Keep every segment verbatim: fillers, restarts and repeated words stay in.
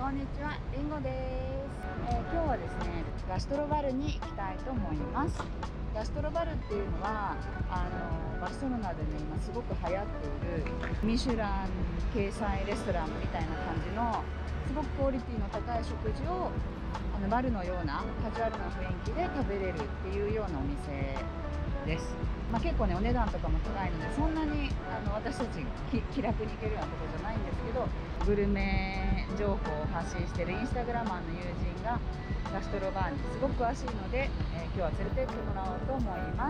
こんにちは、りんごです。えー、今日はですね、ガストロバルに行きたいと思います。ガストロバルっていうのはあのバルセロナでね、今すごく流行っているミシュラン掲載レストランみたいな感じのすごくクオリティの高い食事をあのバルのようなカジュアルな雰囲気で食べれるっていうようなお店です。まあ、結構ねお値段とかも高いのでそんなにあの私たち気楽に行けるようなところじゃないんですけど、グルメ情報を発信しているインスタグラマーの友人がガストロバーにすごく詳しいので、えー、今日は連れてってもらおうと思います。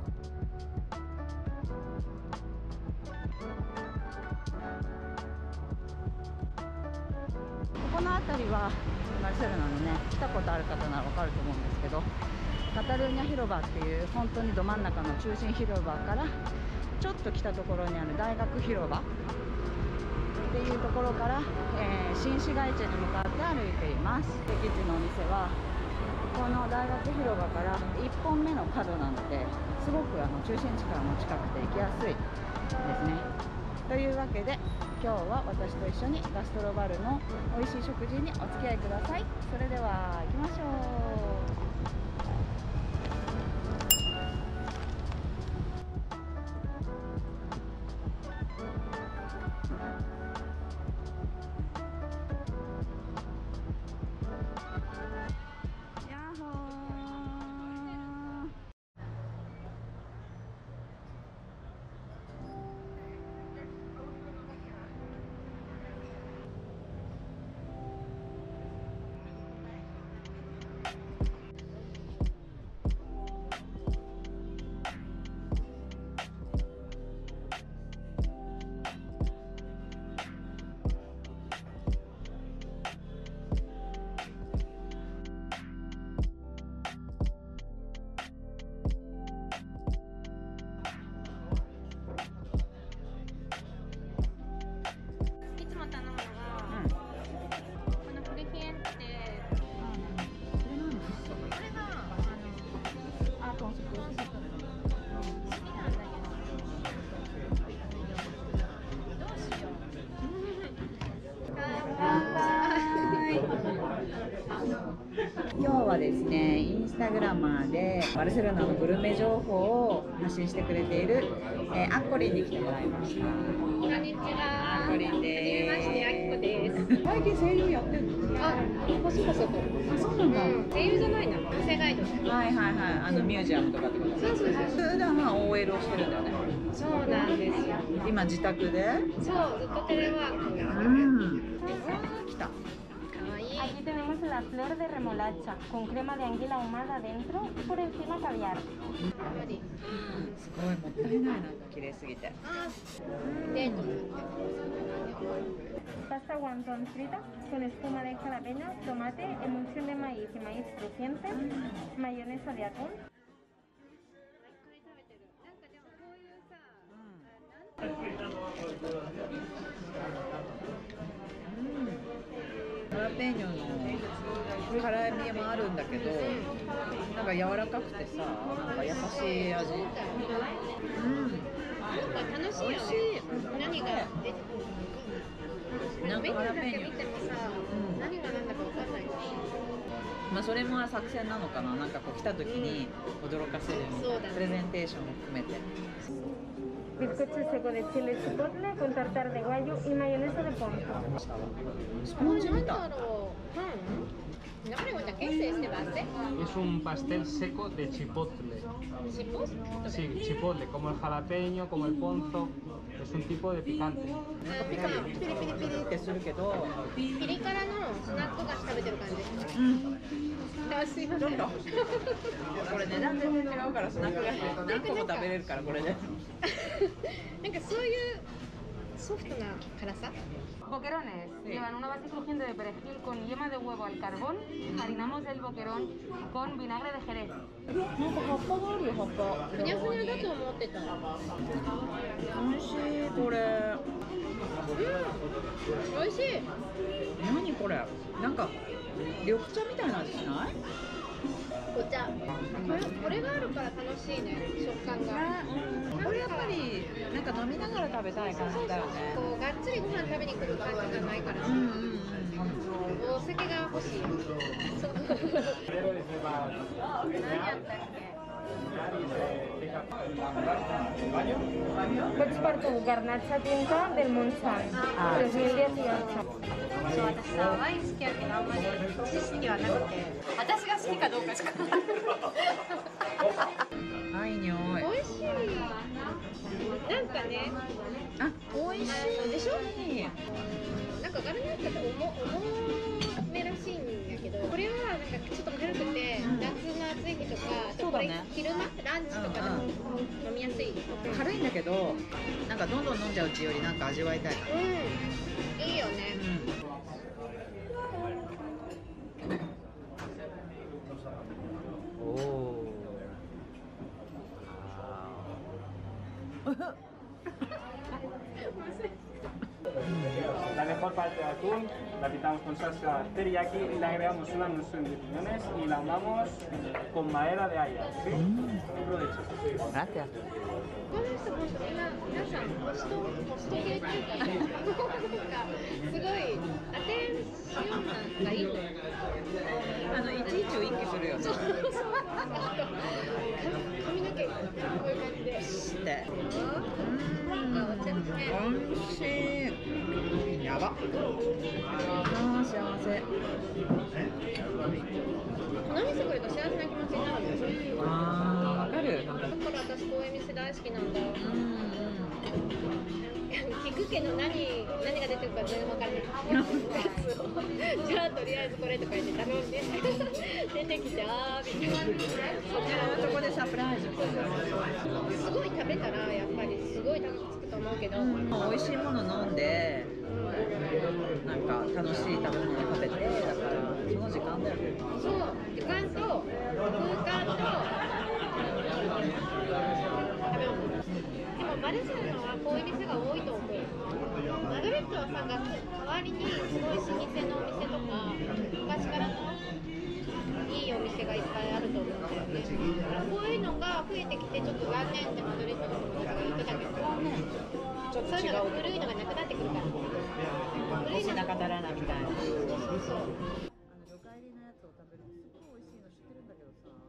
ここの辺りはバルセロナのね、来たことある方ならわかると思うんですけど、カタルーニャ広場っていう本当にど真ん中の中心広場からちょっと来たところにある大学広場っていうところから、えー、新市街地に向かって歩いています。敵地のお店はこの大学広場からいっぽんめの角なので、すごくあの中心地からも近くて行きやすいですね。というわけで今日は私と一緒にガストロバルの美味しい食事にお付き合いください。それでは行きましょう。今日はですね、インスタグラマーでバルセロナのグルメ情報を発信してくれている、えー、アッコリンに来てもらいました。こんにちは。 アッコリンです。 はじめまして、あきこです。 最近声優やってるの？ あ、こそこそと。 あ、そうなんだ。 うん、声優じゃないな、音声ガイド。 はいはいはい、あのミュージアムとかってこと。 そうそうそう。 普段は オーエル をしてるんだよね。 そうなんですよ。 今自宅で？ そう、ずっとテレワーク。 うん。来た。 Aquí tenemos la flor de remolacha con crema de anguila ahumada dentro y por encima caviar. すごいもったいない、なんか綺麗すぎて。 デート。 Pasta wonton frita con espuma de jalapeño, tomate, emulsión de maíz y maíz crujiente, mayonesa de atún. ハラペーニョの辛みもあるんだけど、なんか柔らかくてさ、なんか優しい味。うん。 なんか楽しいよね。美味しい。何が出てくる？なんかハラペーニョ見てもさ、うん、何が何だか分かんないし。 まあそれも作戦なのかな。なんかこう来た時に驚かせるみたいな、プレゼンテーションも含めて。 Bizcocho seco de chile chipotle con tartar de guayo y mayonesa de ponzo. スポンジみたい。 ¿Qué es este pastel? Es un pastel seco de chipotle. ¿Chipos? Sí, chipotle, como el jalapeño, como el ponzo. Es un tipo de picante. ピリピリピリピリってするけど、 ピリ辛のスナック菓子食べてる感じ。 うん。 あ、すいません。 これ値段全然違うからスナック菓子何個も食べれるからこれで。 なんかそういうソフトな辛さ。 Boquerones sí. Llevan una base crujiente de perejil con yema de huevo al carbón. Harinamos el boquerón con vinagre de jerez. なんか葉っぱがあるよ、葉っぱ。 ふにゃふにゃだと思ってた。 美味しいこれ。 うん、美味しい。 何これ？なんか緑茶みたいな味しない？ お茶。これこれがあるから楽しいね、食感が。 これやっぱりなんか飲みながら食べたい感じだよね。 こうがっつりご飯食べに来る感じじゃないから。 うんうんうん。 欲しいよ。そう。 Pero es de más 何やったっけ？ y se deja el baño. Vaig per tu, garnatxa tinta del Montsant, dos mil dieciocho. そう、私さ、ワイン好きやけどあんまり知識はなくて、私が好きかどうかしか。 あ、いい匂い。 美味しい。なんかね、 あ、美味しいでしょ。 なんかガルナッチャって重重めらしいんやけど、これはなんかちょっと軽くて、夏の暑い日とか、これ昼間ランチとかでも飲みやすい。 軽いんだけど、なんかどんどん飲んじゃうっていうよりなんか味わいたい。 うん、いいよね。 おお。 La mejor parte de atún la pintamos con salsa teriyaki y le agregamos una nuez de piñones y la ahumamos con madera de haya. ¿Sí? Buen provecho. Gracias. この人本当みんな皆さんホストホスト系っていうか、なんかすごいアテンションなんがいいのよ。 あのいちいちを一気するよね。 そうそうそう。髪の毛こういう感じで。 して。 あ、お茶ですね。 美味しい。やば。ああ、幸せ。 この店来ると幸せな気持ちになるんですよ。 ああ、わかる。 だから私こういう店大好きなんだ。聞くけど何何が出てるか全然わからない。じゃあとりあえずこれとか言って頼んで出てきてあーみたいな。 そこでサプライズ。 すごい食べたらやっぱりすごい高くつくと思うけど、 美味しいもの飲んで、なんか楽しい食べ物食べて、だからその時間だよね。 そう時間と空間と食べ物。でもバルセロナはこういう店が多いと思う。マドリッドはさ、代わりにすごい老舗のお店とか昔からのいいお店がいっぱいあると思うんだよね。こういうのが増えてきてちょっと残念ってマドリッドの人が言ってたけど、そういうのが古いのがなくなってくるから。古いの中だらなみたいな。 そうそうそう。 魚介類のやつを食べるとすごい美味しいの知ってるんだけどさ。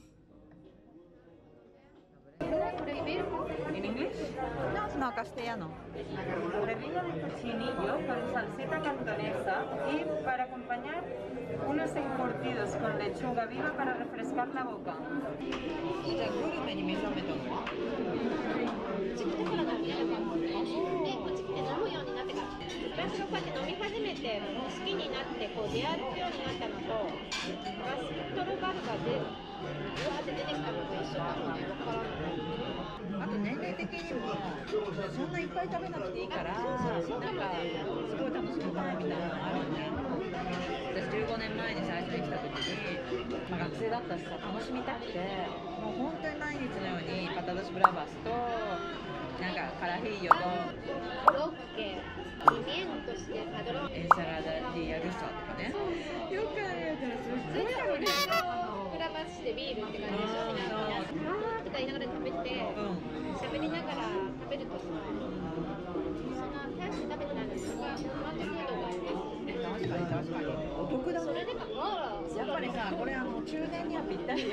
¿En inglés? No, castellano. Relleno de cochinillo con salsita cantonesa y para acompañar unos encurtidos con lechuga viva para refrescar la boca. じゃあグルメに目覚めたのは？ こっち来てからなんだよね。で、こっち来て飲むようになってから。私がこうやって飲み始めて好きになってこう出歩くようになったのと、ガストロバルがでうわーって出てきたのが一緒なのね。わからない。 あと年齢的にもそんないっぱい食べなくていいから、なんかすごい楽しみたいみたいなのがあるよね。私じゅうごねんまえに最初に来た時に、まあ、学生だったしさ、楽しみたくて、もう本当に毎日のようにパタドスブラバスとなんかカラヒーヨとコロッケ、ピミエントしてパドロン、 エンサラダディアルサとかね。よく考えたらすごいフラバスでビールって感じでしょ。みんなあーとか言いながら食べて、喋りながら食べるとさ、そんな早く食べてないのにすごい満足度があります。 確かに確かにお得だね。 それでかあら、 やっぱりさ、これあの中年にはぴったり。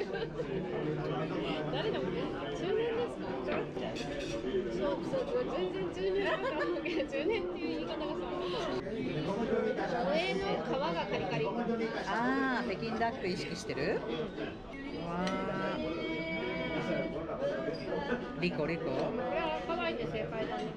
誰でも中年ですか？そうそうそう、全然中年だと思うけど、中年っていう言い方がさ、上の皮がカリカリ。 ああ、北京ダック意識してる？わあ。リコリコ。 これは可愛いって正解だね。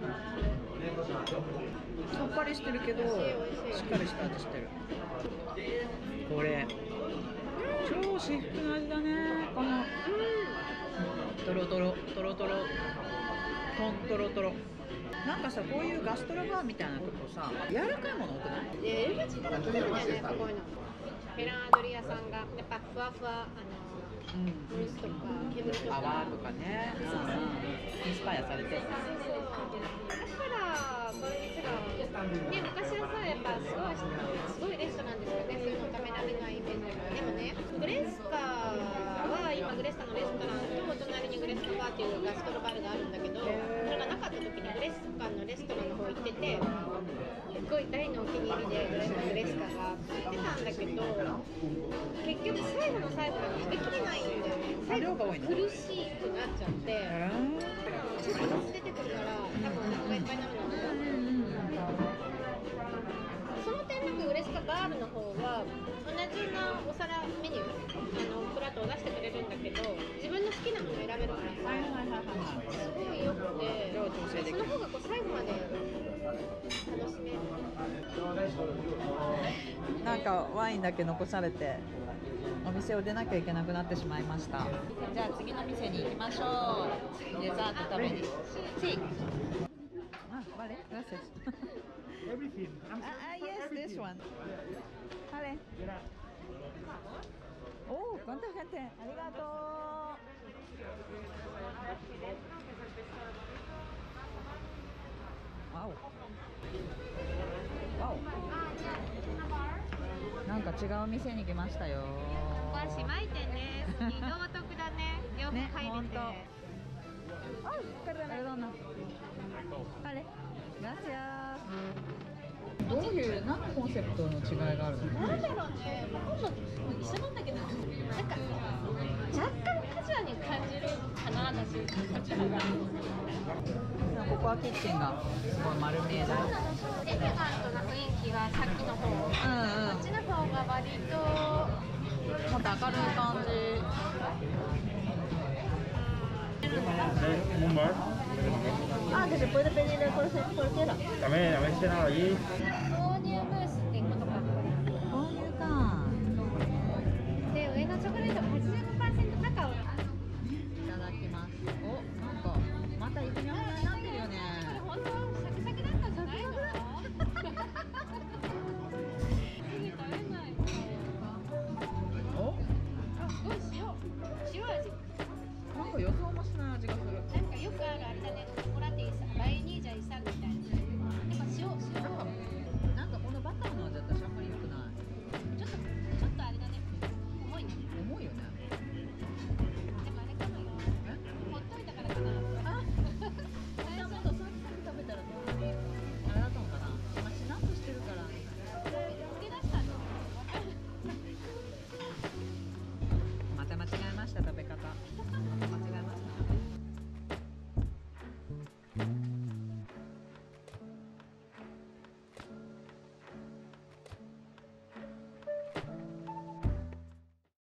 さっぱりしてるけど、しっかりした味してる。これ超至福の味だね。このトロトロトロトロトントロトロ。なんかさ、こういうガストロバーみたいなとこさ、柔らかいもの多くない？ で、エルバチとか来てるんだよね、こういうの。フェランアドリアさんがやっぱふわふわ、あのムースとか煙とか泡とかね、インスパイアされて。 だからこういう店がね、昔はさ、やっぱすごいすごいレストランですよね、そういうの食べられないイベント。でもね、グレスカは今グレスカのレストランと隣にグレスカバーっていうガストロバルがあるんだけど、それがなかった時にグレスカのレストランの方行ってて、すごい大のお気に入りでグレスカがって言ってたんだだけど、結局最後の最後まで食べきれないんだよね。最後苦しくなっちゃって、ちょっと水出てくるから多分お腹がいっぱいになるので、その点なんか嬉しかった。バールの方は同じようなお皿メニュー、あのプラットを出してくれるんだけど、自分の好きなものを選べるからさ、すごいよくて、その方がこう最後まで楽しめる。 なんかワインだけ残されてお店を出なきゃいけなくなってしまいました。じゃあ次の店に行きましょう。デザート食べに。Sí. Ah, vale, gracias. Everything. I'm Ah, yes, this one. Vale. Oh, cuánta gente. Arigato. Wow. Wow. なんか違う店に来ましたよ。 ここは姉妹店です。移動お得だね。両方ね、 入れて。 ほんと。Ay, perdona. Vale. Gracias. どういう何のコンセプトの違いがあるの？ なんだろうね。ほとんど一緒なんだけど、なんか若干カジュアルに感じるかな、私。こっちの方が。 ここはキッチンがすごい丸見えだよ。 エレガントな雰囲気がさっきの方。 うんうん。 こっちの方が割ともっと明るい感じ。 Un bar. Ah, que se puede pedir el cualquiera. También, a ver si era allí.